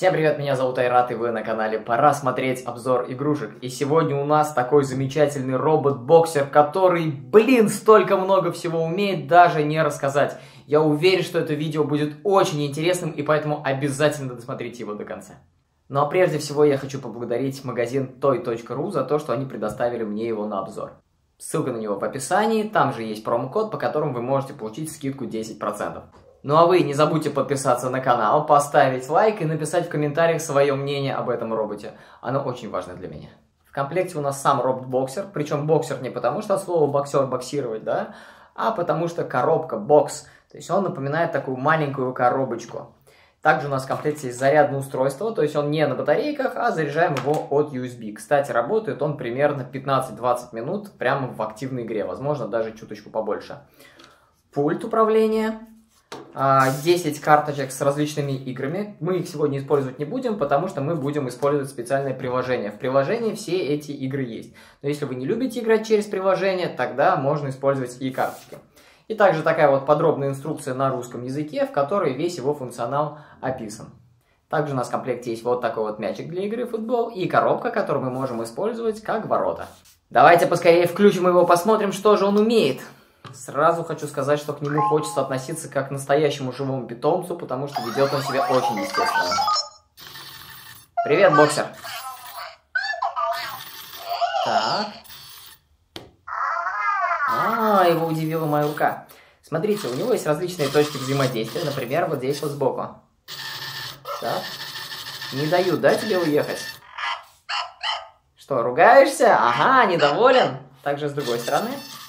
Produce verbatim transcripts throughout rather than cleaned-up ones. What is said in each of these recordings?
Всем привет, меня зовут Айрат, и вы на канале Пора смотреть обзор игрушек. И сегодня у нас такой замечательный робот-боксер, который, блин, столько много всего умеет, даже не рассказать. Я уверен, что это видео будет очень интересным, и поэтому обязательно досмотрите его до конца. Ну а прежде всего я хочу поблагодарить магазин той точка ру за то, что они предоставили мне его на обзор. Ссылка на него в описании, там же есть промокод, по которому вы можете получить скидку десять процентов. Ну а вы не забудьте подписаться на канал, поставить лайк и написать в комментариях свое мнение об этом роботе. Оно очень важно для меня. В комплекте у нас сам робот-боксер, причем боксер не потому, что от слова боксер боксировать, да, а потому что коробка, бокс. То есть он напоминает такую маленькую коробочку. Также у нас в комплекте есть зарядное устройство, то есть он не на батарейках, а заряжаем его от ю эс би. Кстати, работает он примерно пятнадцать-двадцать минут прямо в активной игре, возможно даже чуточку побольше. Пульт управления. десять карточек с различными играми. Мы их сегодня использовать не будем, потому что мы будем использовать специальное приложение. В приложении все эти игры есть. Но если вы не любите играть через приложение, тогда можно использовать и карточки. И также такая вот подробная инструкция на русском языке, в которой весь его функционал описан. Также у нас в комплекте есть вот такой вот мячик для игры в футбол и коробка, которую мы можем использовать как ворота. Давайте поскорее включим его, посмотрим, что же он умеет. Сразу хочу сказать, что к нему хочется относиться как к настоящему живому питомцу, потому что ведет он себя очень естественно. Привет, боксер. Так. А, его удивила моя рука. Смотрите, у него есть различные точки взаимодействия, например, вот здесь вот сбоку. Так. Не дают, да, тебе уехать? Что, ругаешься? Ага, недоволен. Также с другой стороны.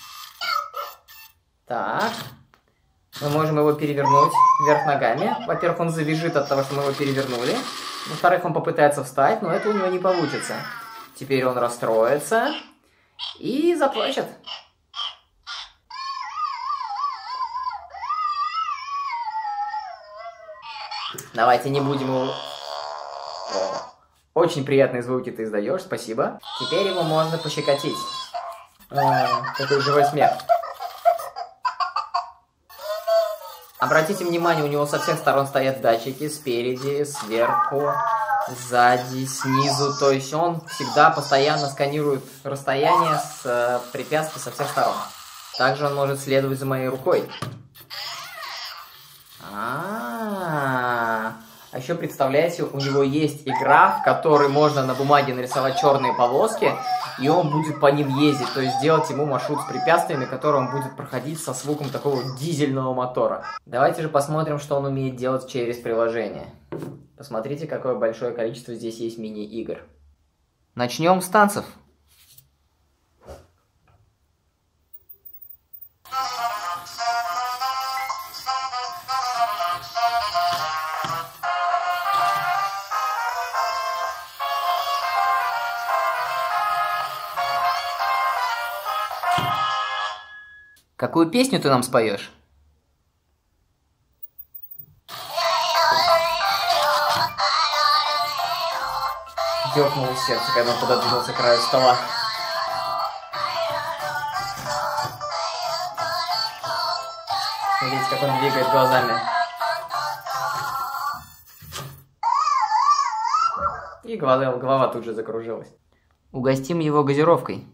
Так, мы можем его перевернуть вверх ногами. Во-первых, он завяжет от того, что мы его перевернули. Во-вторых, он попытается встать, но это у него не получится. Теперь он расстроится и заплачет. Давайте не будем его... О, очень приятные звуки ты издаешь, спасибо. Теперь его можно пощекотить. О, какой живой смех. Обратите внимание, у него со всех сторон стоят датчики, спереди, сверху, сзади, снизу. То есть он всегда постоянно сканирует расстояние с э, препятствий со всех сторон. Также он может следовать за моей рукой. А-а-а. А еще представляете, у него есть игра, в которой можно на бумаге нарисовать черные полоски, и он будет по ним ездить, то есть сделать ему маршрут с препятствиями, который он будет проходить со звуком такого дизельного мотора. Давайте же посмотрим, что он умеет делать через приложение. Посмотрите, какое большое количество здесь есть мини-игр. Начнем с танцев. Какую песню ты нам споешь? Ёкнуло сердце, когда он пододвинулся к краю стола. Смотрите, как он двигает глазами. И голова, голова тут же закружилась. Угостим его газировкой.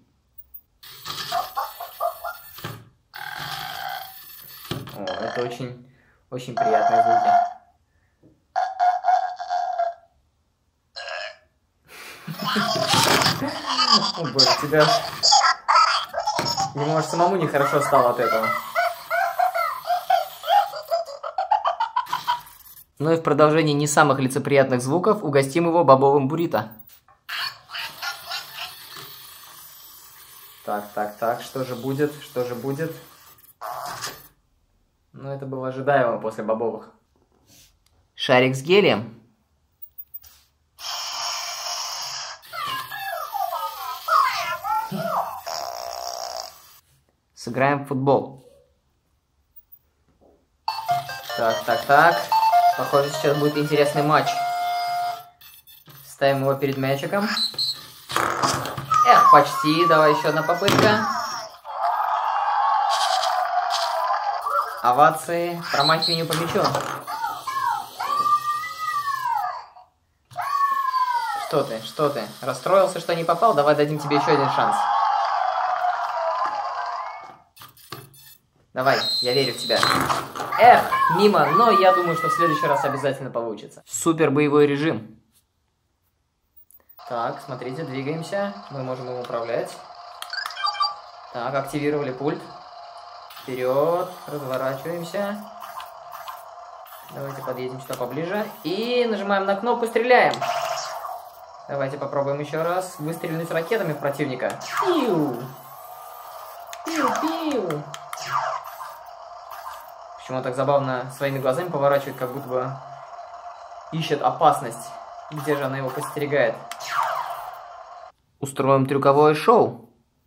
О, это очень, очень приятные звуки. О боже, тебя... Ему аж самому нехорошо стало от этого. Ну и в продолжении не самых лицеприятных звуков угостим его бобовым буррито. Так, так, так, что же будет, что же будет? Ну, это было ожидаемо после бобовых. Шарик с гелием. Сыграем в футбол. Так, так, так. Похоже, сейчас будет интересный матч. Ставим его перед мячиком. Эх, почти. Давай еще одна попытка. Овации. Промахиванию по мячу. Что ты, что ты? Расстроился, что не попал? Давай дадим тебе еще один шанс. Давай, я верю в тебя. Эх, мимо, но я думаю, что в следующий раз обязательно получится. Супер боевой режим. Так, смотрите, двигаемся. Мы можем им управлять. Так, активировали пульт. Вперед, разворачиваемся. Давайте подъедем сюда поближе. И нажимаем на кнопку, стреляем. Давайте попробуем еще раз выстрелить ракетами в противника. Пиу! Пиу-пиу! Почему он так забавно своими глазами поворачивает, как будто бы ищет опасность. Где же она его подстерегает? Устроим трюковое шоу.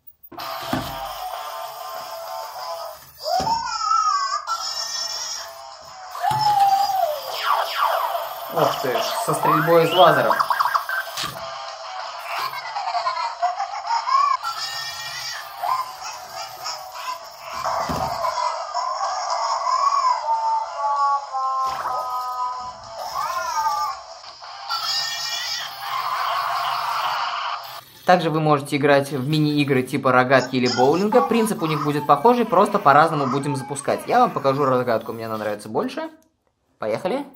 Ох ты, со стрельбой из лазеров. Также вы можете играть в мини-игры типа рогатки или боулинга. Принцип у них будет похожий, просто по-разному будем запускать. Я вам покажу рогатку, мне она нравится больше. Поехали.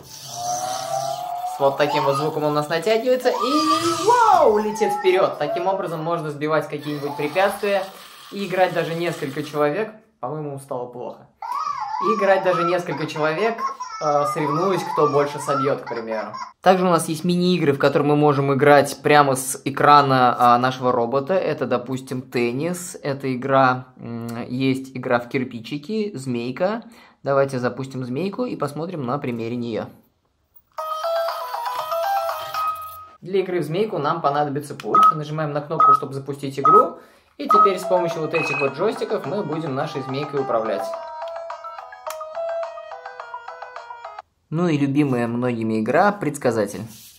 С вот таким вот звуком он у нас натягивается и вау, летит вперед. Таким образом можно сбивать какие-нибудь препятствия и играть даже несколько человек. По-моему, стало плохо. И играть даже несколько человек, э, соревнуясь, кто больше собьет, к примеру. Также у нас есть мини-игры, в которые мы можем играть прямо с экрана э, нашего робота. Это, допустим, теннис. Это игра, э, есть игра в кирпичики, змейка. Давайте запустим змейку и посмотрим на примере нее. Для игры в змейку нам понадобится пульт. Нажимаем на кнопку, чтобы запустить игру. И теперь с помощью вот этих вот джойстиков мы будем нашей змейкой управлять. Ну и любимая многими игра «Предсказатель».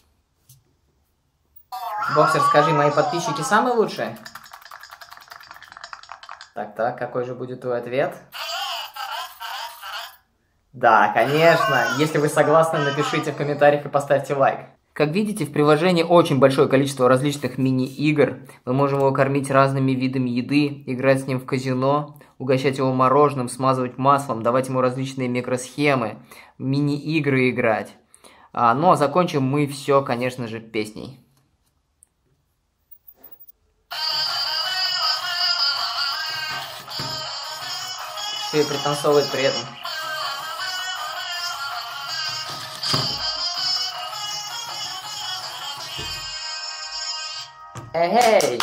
Боксер, скажи, мои подписчики самые лучшие? Так-так, какой же будет твой ответ? Да, конечно. Если вы согласны, напишите в комментариях и поставьте лайк. Как видите, в приложении очень большое количество различных мини-игр. Мы можем его кормить разными видами еды, играть с ним в казино, угощать его мороженым, смазывать маслом, давать ему различные микросхемы, мини-игры играть. А, ну а закончим мы все, конечно же, песней. Все и пританцовывает при этом. Эй!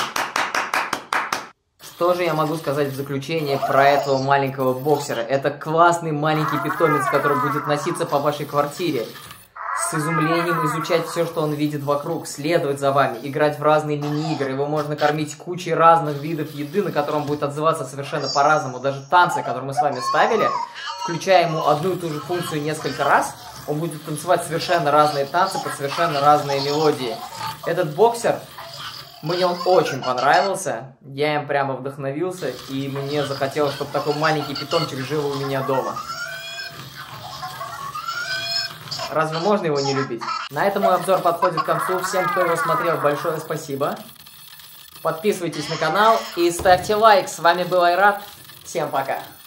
Что же я могу сказать в заключение про этого маленького боксера? Это классный маленький питомец, который будет носиться по вашей квартире. С изумлением изучать все, что он видит вокруг, следовать за вами, играть в разные мини-игры. Его можно кормить кучей разных видов еды, на котором он будет отзываться совершенно по-разному. Даже танцы, которые мы с вами ставили, включая ему одну и ту же функцию несколько раз, он будет танцевать совершенно разные танцы под совершенно разные мелодии. Этот боксер... Мне он очень понравился, я им прямо вдохновился, и мне захотелось, чтобы такой маленький питомчик жил у меня дома. Разве можно его не любить? На этом мой обзор подходит к концу. Всем, кто его смотрел, большое спасибо. Подписывайтесь на канал и ставьте лайк. С вами был Айрат. Всем пока.